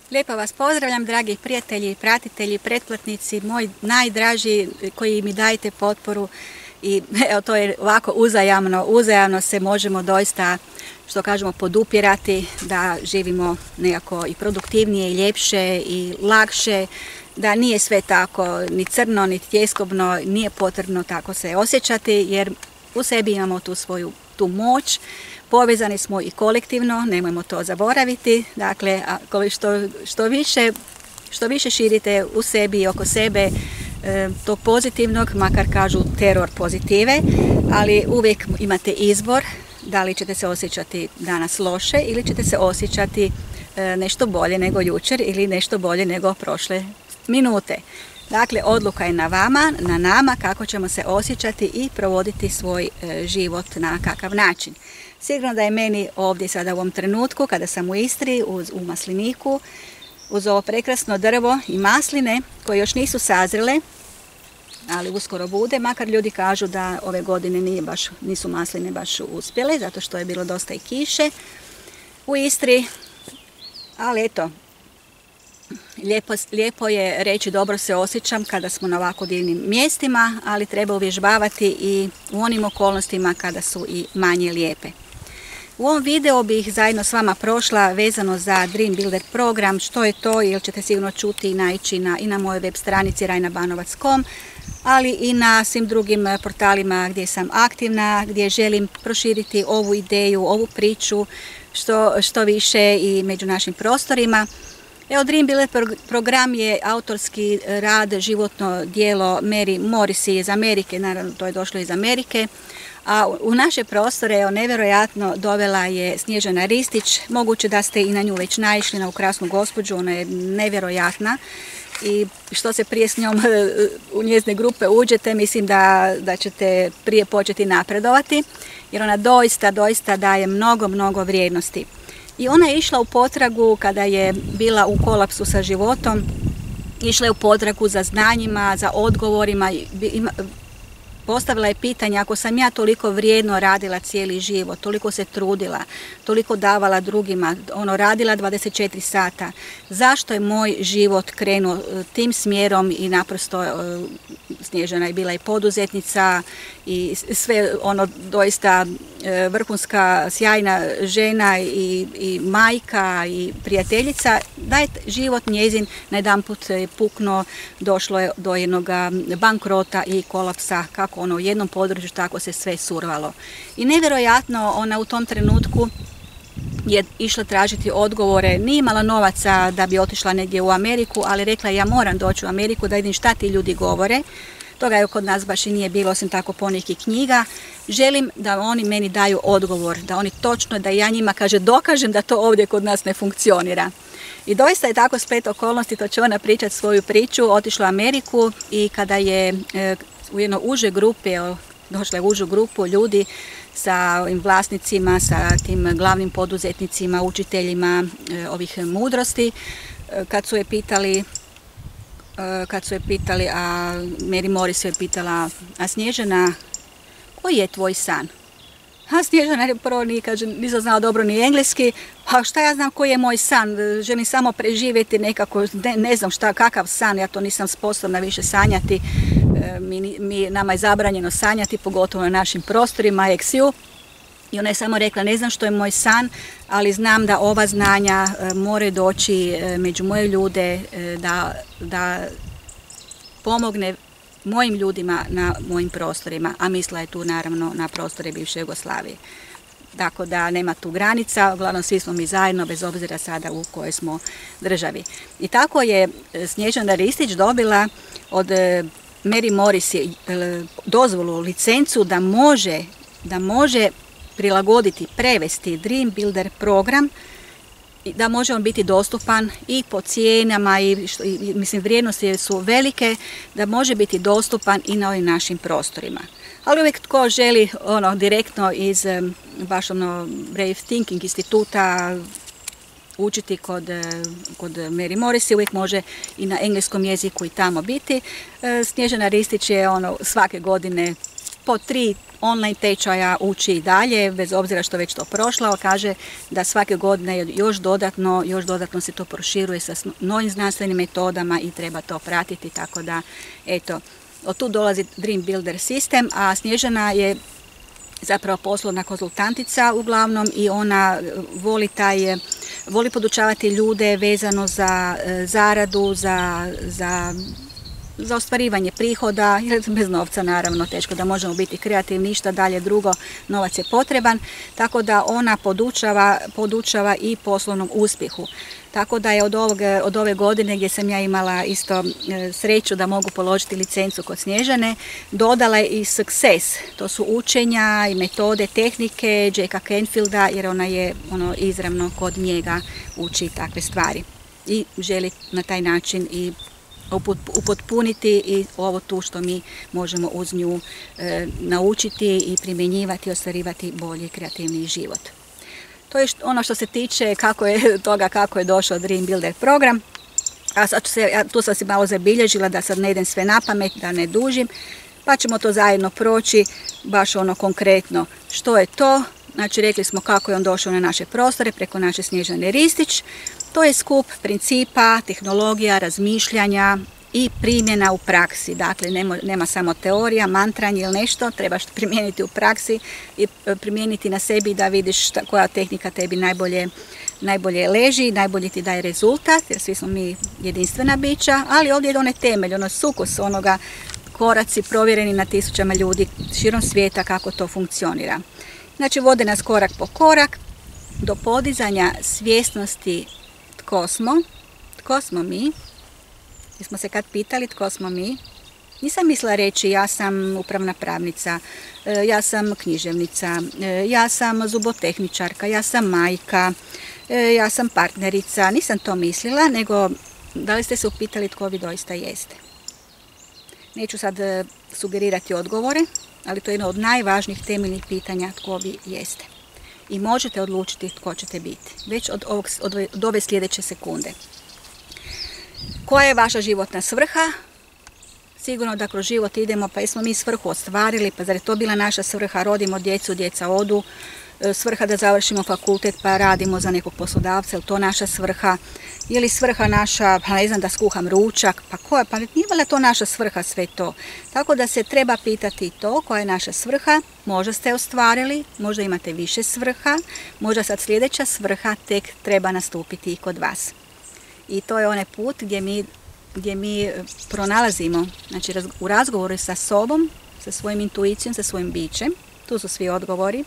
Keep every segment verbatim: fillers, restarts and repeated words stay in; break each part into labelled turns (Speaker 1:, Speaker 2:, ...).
Speaker 1: Lijepo vas pozdravljam, dragi prijatelji, pratitelji, pretplatnici, moji najdraži koji mi dajete potporu i evo, to je ovako uzajamno, uzajamno se možemo doista, što kažemo, podupirati da živimo nekako i produktivnije i ljepše i lakše, da nije sve tako ni crno, ni tjeskobno, nije potrebno tako se osjećati jer u sebi imamo tu svoju tu moć. Povezani smo i kolektivno, nemojmo to zaboraviti. Dakle, što, što, više, što više širite u sebi i oko sebe e, tog pozitivnog, makar kažu teror pozitive, ali uvijek imate izbor da li ćete se osjećati danas loše ili ćete se osjećati e, nešto bolje nego jučer ili nešto bolje nego prošle minute. Dakle, odluka je na vama, na nama kako ćemo se osjećati i provoditi svoj e, život na kakav način. Sigurno da je meni ovdje sada u ovom trenutku, kada sam u Istri, uz, u masliniku, uz ovo prekrasno drvo i masline koje još nisu sazrele, ali uskoro bude, makar ljudi kažu da ove godine nije baš, nisu masline baš uspjele, zato što je bilo dosta i kiše u Istri, ali eto, Lijepo, lijepo je reći dobro se osjećam kada smo na ovako divnim mjestima, ali treba uvježbavati i u onim okolnostima kada su i manje lijepe. U ovom videu bih zajedno s vama prošla vezano za Dream Builder program, što je to, jer ćete sigurno čuti i naići na, i na mojoj web stranici rajna banovac dot com, ali i na svim drugim portalima gdje sam aktivna, gdje želim proširiti ovu ideju, ovu priču što, što više i među našim prostorima. Evo, Dream Builder program je autorski rad, životno djelo Mary Morrissey iz Amerike, naravno to je došlo iz Amerike, a u naše prostore, evo, nevjerojatno dovela je Snježana Ristić. Moguće da ste i na nju već naišli, na ovu krasnu gospođu, ona je nevjerojatna i što se prije s njom u njezine grupe uđete, mislim da, da ćete prije početi napredovati, jer ona doista, doista daje mnogo, mnogo vrijednosti. I ona je išla u potragu kada je bila u kolapsu sa životom, išla je u potragu za znanjima, za odgovorima, postavila je pitanje, ako sam ja toliko vrijedno radila cijeli život, toliko se trudila, toliko davala drugima, ono, radila dvadeset četiri sata, zašto je moj život krenuo tim smjerom i naprosto Snježana je bila i poduzetnica i sve ono doista vrhunska, sjajna žena i, i majka i prijateljica, da je život njezin najedanput je puknuo, došlo je do jednog bankrota i kolapsa, kako ono u jednom području, tako se sve survalo. I nevjerojatno ona u tom trenutku je išla tražiti odgovore, nije imala novaca da bi otišla negdje u Ameriku, ali rekla ja moram doći u Ameriku da vidim šta ti ljudi govore. Toga je kod nas baš i nije bilo, osim tako ponekih knjiga. Želim da oni meni daju odgovor, da oni točno, da ja njima kaže dokažem da to ovdje kod nas ne funkcionira. I doista je tako splet okolnosti, to će ona pričati svoju priču, otišla u Ameriku i kada je e, u jednoj užoj grupi, došla je u užu grupu ljudi sa ovim vlasnicima, sa tim glavnim poduzetnicima, učiteljima e, ovih mudrosti, e, kad su je pitali kad su je pitali, a Mary Morrissey je pitala, a Snježana, koji je tvoj san? A Snježana je prvo nije, kaže, nisam znala dobro ni engleski, pa šta ja znam koji je moj san, želim samo preživjeti nekako, ne, ne znam šta, kakav san, ja to nisam sposobna više sanjati, mi, mi, nama je zabranjeno sanjati, pogotovo na našim prostorima, eksiju. I ona je samo rekla, ne znam što je moj san, ali znam da ova znanja e, moraju doći e, među moje ljude, e, da, da pomogne mojim ljudima na mojim prostorima, a mislila je tu naravno na prostore bivše Jugoslavije. Tako da nema tu granica, uglavnom svi smo mi zajedno, bez obzira sada u kojoj smo državi. I tako je Snježana Ristić dobila od e, Mary Morrissey e, dozvolu, licencu da može, da može prilagoditi, prevesti Dream Builder program, da može on biti dostupan i po cijenama i, i mislim vrijednosti su velike, da može biti dostupan i na ovim našim prostorima. Ali uvijek tko želi ono direktno iz baš ono Brave Thinking instituta učiti kod, kod Mary Morrissey, uvijek može i na engleskom jeziku i tamo biti. Snježana Ristić je ono svake godine po tri online tečaja uči i dalje, bez obzira što već to prošla, ali kaže da svake godine još dodatno, još dodatno se to proširuje sa novim znanstvenim metodama i treba to pratiti, tako da, eto, od tu dolazi Dream Builder System, a Snježana je zapravo poslovna konzultantica uglavnom i ona voli taj, voli podučavati ljude vezano za zaradu, za, za za ostvarivanje prihoda, jer bez novca naravno teško da možemo biti kreativni, ništa dalje drugo, novac je potreban, tako da ona podučava, podučava i poslovnom uspjehu. Tako da je od, ovog, od ove godine gdje sam ja imala isto sreću da mogu položiti licencu kod Snježane, dodala je i Success, to su učenja i metode, tehnike Jacka Canfielda, jer ona je ono izravno kod njega uči takve stvari i želi na taj način i upotpuniti i ovo tu što mi možemo uz nju e, naučiti i primjenjivati i ostvarivati bolji kreativni život. To je ono što se tiče kako je, toga kako je došao Dream Builder program. A sad se, ja, tu sam si malo zabilježila da sad ne idem sve na pamet, da ne dužim, pa ćemo to zajedno proći baš ono konkretno. Što je to? Znači rekli smo kako je on došao na naše prostore preko naše Snježane Ristić. To je skup principa, tehnologija, razmišljanja i primjena u praksi. Dakle, nema, nema samo teorija, mantranje ili nešto, trebaš primijeniti u praksi i primijeniti na sebi da vidiš šta, koja tehnika tebi najbolje, najbolje leži, najbolje ti daje rezultat, jer svi smo mi jedinstvena bića, ali ovdje je onaj temelj, ono sukus onoga, koraci provjereni na tisućama ljudi širom svijeta kako to funkcionira. Znači, vode nas korak po korak do podizanja svjesnosti tko smo, tko smo mi. Jesmo se kad pitali tko smo mi? Nisam mislila reći ja sam upravna pravnica, ja sam književnica, ja sam zubotehničarka, ja sam majka, ja sam partnerica. Nisam to mislila, nego da li ste se upitali tko vi doista jeste? Neću sad sugerirati odgovore, ali to je jedno od najvažnijih temeljnih pitanja tko vi jeste. I možete odlučiti tko ćete biti, već od, ovog, od ove sljedeće sekunde. Koja je vaša životna svrha? Sigurno da kroz život idemo, pa jesmo mi svrhu ostvarili, pa zar je to bila naša svrha, rodimo djecu, djeca odu, svrha da završimo fakultet pa radimo za nekog poslodavca, je to naša svrha? Je li svrha naša, pa ne znam, da skuham ručak, pa koja, pa nije valjda to naša svrha sve to? Tako da se treba pitati to koja je naša svrha, možda ste ostvarili, možda imate više svrha, možda sad sljedeća svrha tek treba nastupiti i kod vas. I to je onaj put gdje mi, gdje mi pronalazimo, znači u razgovoru sa sobom, sa svojim intuicijom, sa svojim bićem, tu su svi odgovori,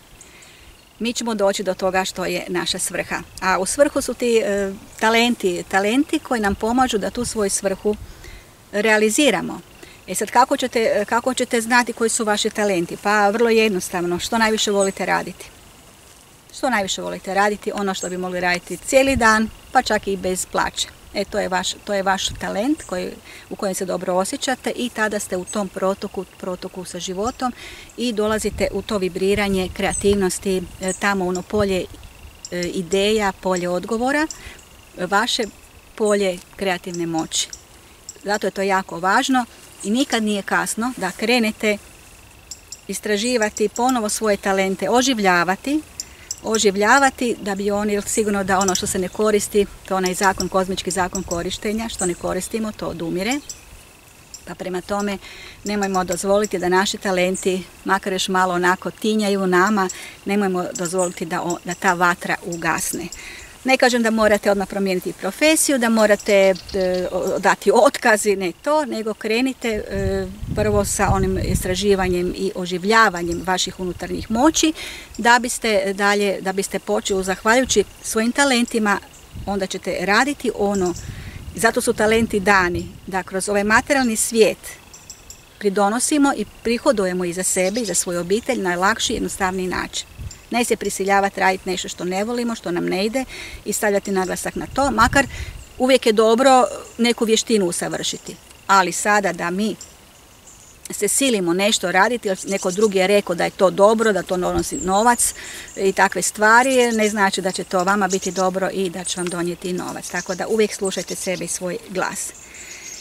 Speaker 1: mi ćemo doći do toga što je naša svrha. A u svrhu su ti e, talenti, talenti koji nam pomažu da tu svoju svrhu realiziramo. E sad, kako ćete, kako ćete znati koji su vaši talenti? Pa vrlo jednostavno, što najviše volite raditi? Što najviše volite raditi? Ono što bi mogli raditi cijeli dan, pa čak i bez plaće. E, to je vaš, to je vaš talent koji, u kojem se dobro osjećate i tada ste u tom protoku, protoku sa životom i dolazite u to vibriranje kreativnosti, tamo ono polje ideja, polje odgovora, vaše polje kreativne moći. Zato je to jako važno i nikad nije kasno da krenete istraživati ponovo svoje talente, oživljavati, oživljavati da bi oni, sigurno da ono što se ne koristi, to je onaj zakon, kozmički zakon korištenja, što ne koristimo, to odumire. Pa prema tome nemojmo dozvoliti da naši talenti, makar još malo onako tinjaju nama, nemojmo dozvoliti da, da ta vatra ugasne. Ne kažem da morate odmah promijeniti profesiju, da morate e, dati otkazi, ne to, nego krenite e, prvo sa onim istraživanjem i oživljavanjem vaših unutarnjih moći, da biste dalje, da biste počeli, zahvaljujući svojim talentima, onda ćete raditi ono, zato su talenti dani, da kroz ovaj materijalni svijet pridonosimo i prihodujemo i za sebe i za svoju obitelj na lakši i jednostavniji način. Ne se prisiljavati raditi nešto što ne volimo, što nam ne ide i stavljati naglasak na to, makar uvijek je dobro neku vještinu usavršiti. Ali sada da mi se silimo nešto raditi, jer neko drugi je rekao da je to dobro, da to donosi novac i takve stvari, ne znači da će to vama biti dobro i da će vam donijeti novac. Tako da uvijek slušajte sebe i svoj glas.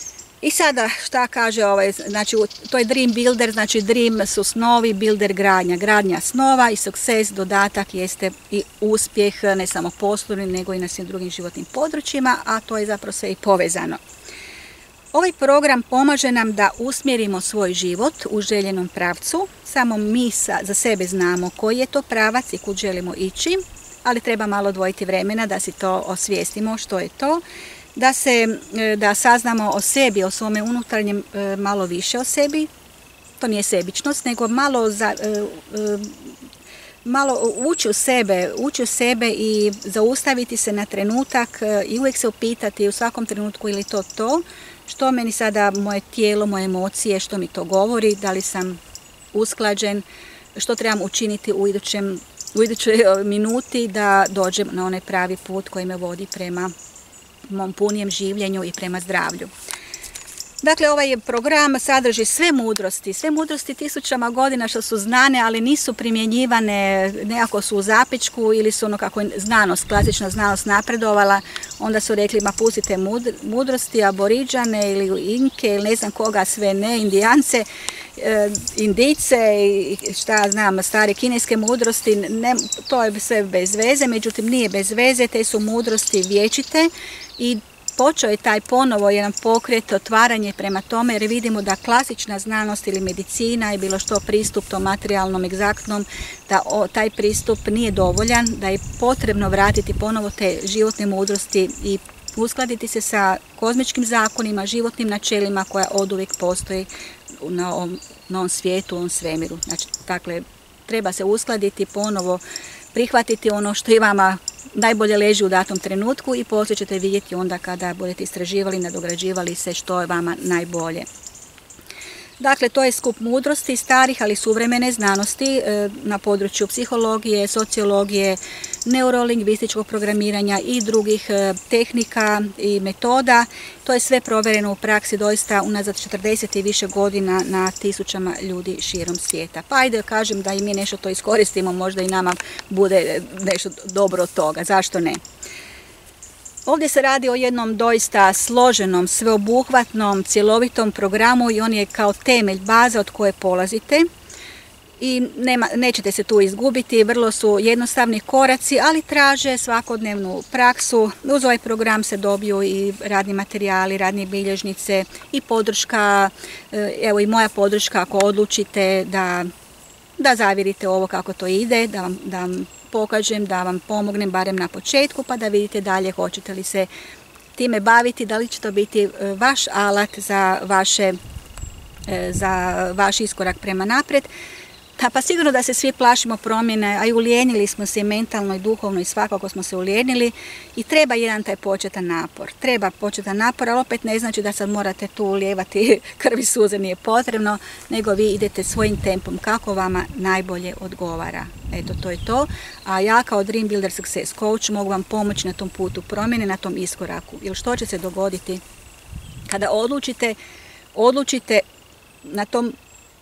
Speaker 1: I sada šta kaže ovaj, znači to je Dream Builder, znači Dream su snovi, Builder gradnja, gradnja snova i Success dodatak jeste i uspjeh ne samo poslovni nego i na svim drugim životnim područjima, a to je zapravo sve i povezano. Ovaj program pomaže nam da usmjerimo svoj život u željenom pravcu, samo mi za sebe znamo koji je to pravac i kud želimo ići, ali treba malo odvojiti vremena da si to osvijestimo što je to. Da, se, da saznamo o sebi, o svome unutarnjem malo više o sebi, to nije sebičnost, nego malo, za, malo ući u sebe, ući u sebe i zaustaviti se na trenutak i uvijek se upitati u svakom trenutku ili to to, što meni sada moje tijelo, moje emocije, što mi to govori, da li sam usklađen, što trebam učiniti u idućem, u idućoj minuti da dođem na onaj pravi put koji me vodi prema mom punijem življenju i prema zdravlju. Dakle, ovaj program sadrži sve mudrosti, sve mudrosti tisućama godina što su znane, ali nisu primjenjivane, nekako su u zapičku ili su ono kako je znanost, klasična znanost napredovala, onda su rekli ma pustite mudrosti, aboriđane ili inke ili ne znam koga sve ne, indijance, indice i šta znam, stare kineske mudrosti, ne, to je sve bez veze, međutim nije bez veze, te su mudrosti vječite i počeo je taj ponovo jedan pokret, otvaranje prema tome jer vidimo da klasična znanost ili medicina i bilo što pristup tom materijalnom, egzaktnom, da o, taj pristup nije dovoljan, da je potrebno vratiti ponovo te životne mudrosti i uskladiti se sa kozmičkim zakonima, životnim načelima koja oduvijek postoji na ovom, na ovom svijetu, u ovom svemiru. Znači, dakle, treba se uskladiti ponovo, prihvatiti ono što i vama najbolje leži u datom trenutku i poslije ćete vidjeti onda kada budete istraživali, nadograđivali se što je vama najbolje. Dakle, to je skup mudrosti starih, ali suvremene znanosti na području psihologije, sociologije, neurolingvističkog programiranja i drugih tehnika i metoda. To je sve provjereno u praksi doista unazad četrdeset i više godina na tisućama ljudi širom svijeta. Pa ajde kažem da i mi nešto to iskoristimo, možda i nama bude nešto dobro od toga, zašto ne? Ovdje se radi o jednom doista složenom, sveobuhvatnom, cjelovitom programu i on je kao temelj, baza od koje polazite i nema, nećete se tu izgubiti, vrlo su jednostavni koraci, ali traže svakodnevnu praksu. Uz ovaj program se dobiju i radni materijali, radne bilježnice i podrška, evo i moja podrška ako odlučite da, da zavirite ovo kako to ide, da vam, da vam pokažem, da vam pomognem barem na početku pa da vidite dalje hoćete li se time baviti, da li će to biti vaš alat za, vaše, za vaš iskorak prema naprijed. Pa sigurno da se svi plašimo promjene, a i ulijenili smo se mentalno i duhovno i svakako smo se ulijenili i treba jedan taj početan napor. Treba početan napor, ali opet ne znači da sad morate tu ulijevati krvi suze, nije potrebno, nego vi idete svojim tempom kako vama najbolje odgovara. Eto, to je to. A ja kao Dream Builder Success Coach mogu vam pomoći na tom putu promjene, na tom iskoraku. Jer što će se dogoditi kada odlučite, odlučite na tom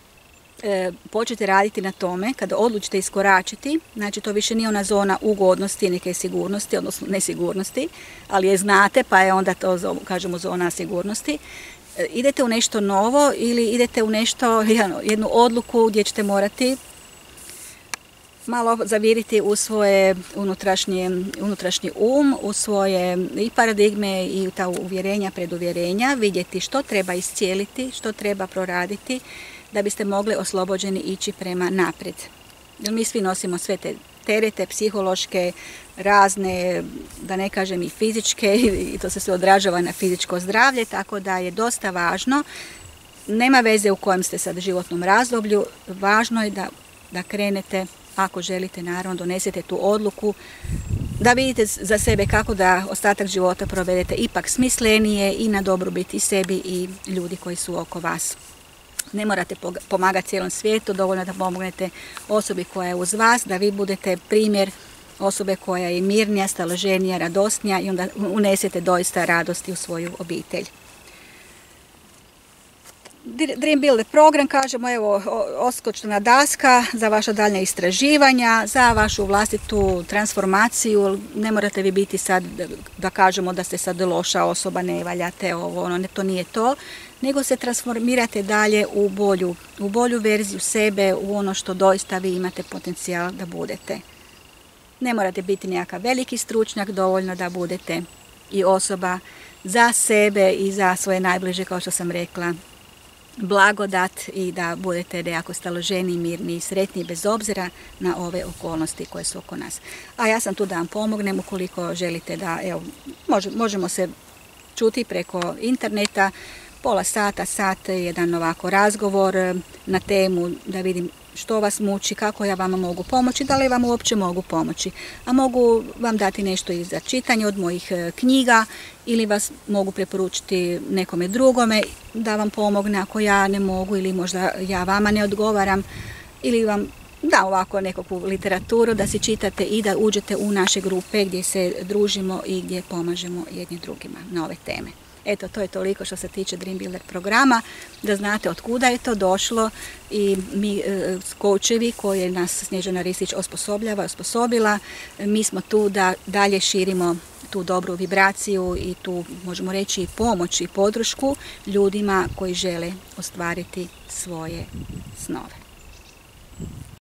Speaker 1: počete raditi na tome, kada odlučite iskoračiti, znači to više nije ona zona ugodnosti, neke sigurnosti, odnosno nesigurnosti, ali je znate, pa je onda to, kažemo, zona sigurnosti. Idete u nešto novo ili idete u nešto, jednu odluku gdje ćete morati malo zaviriti u svoje unutrašnje, unutrašnji um, u svoje i paradigme i ta uvjerenja, preduvjerenja, vidjeti što treba iscijeliti, što treba proraditi, da biste mogli oslobođeni ići prema naprijed. Jer mi svi nosimo sve te terete, psihološke, razne, da ne kažem i fizičke, i to se sve odražava na fizičko zdravlje, tako da je dosta važno. Nema veze u kojem ste sad životnom razdoblju, važno je da, da krenete, ako želite, naravno, donesete tu odluku, da vidite za sebe kako da ostatak života provedete ipak smislenije i na dobrobit i sebi i ljudi koji su oko vas. Ne morate pomagati cijelom svijetu, dovoljno da pomognete osobi koja je uz vas, da vi budete primjer osobe koja je mirnija, staloženija, radosnija i onda unesete doista radosti u svoju obitelj. Dream Builder program, kažemo, evo, odskočna daska za vaša daljnja istraživanja, za vašu vlastitu transformaciju. Ne morate vi biti sad, da kažemo da ste sad loša osoba, ne valjate, ovo, ono, ne, to nije to, nego se transformirate dalje u bolju, u bolju verziju sebe, u ono što doista vi imate potencijal da budete. Ne morate biti nekakav veliki stručnjak, dovoljno da budete i osoba za sebe i za svoje najbliže, kao što sam rekla, blagodat, i da budete jako staloženi, mirni i sretni bez obzira na ove okolnosti koje su oko nas. A ja sam tu da vam pomognem ukoliko želite da, evo, možemo se čuti preko interneta, pola sata, sat, jedan ovako razgovor na temu da vidim što vas muči, kako ja vama mogu pomoći, da li vam uopće mogu pomoći. A mogu vam dati nešto i za čitanje od mojih knjiga ili vas mogu preporučiti nekome drugome da vam pomogne ako ja ne mogu ili možda ja vama ne odgovaram, ili vam da ovako nekakvu literaturu da si čitate i da uđete u naše grupe gdje se družimo i gdje pomažemo jedni drugima na ove teme. Eto, to je toliko što se tiče Dream Builder programa, da znate od kuda je to došlo, i mi e, koučevi koje nas Snježana Ristić osposobljava, osposobila, mi smo tu da dalje širimo tu dobru vibraciju i tu, možemo reći, pomoć i podršku ljudima koji žele ostvariti svoje snove.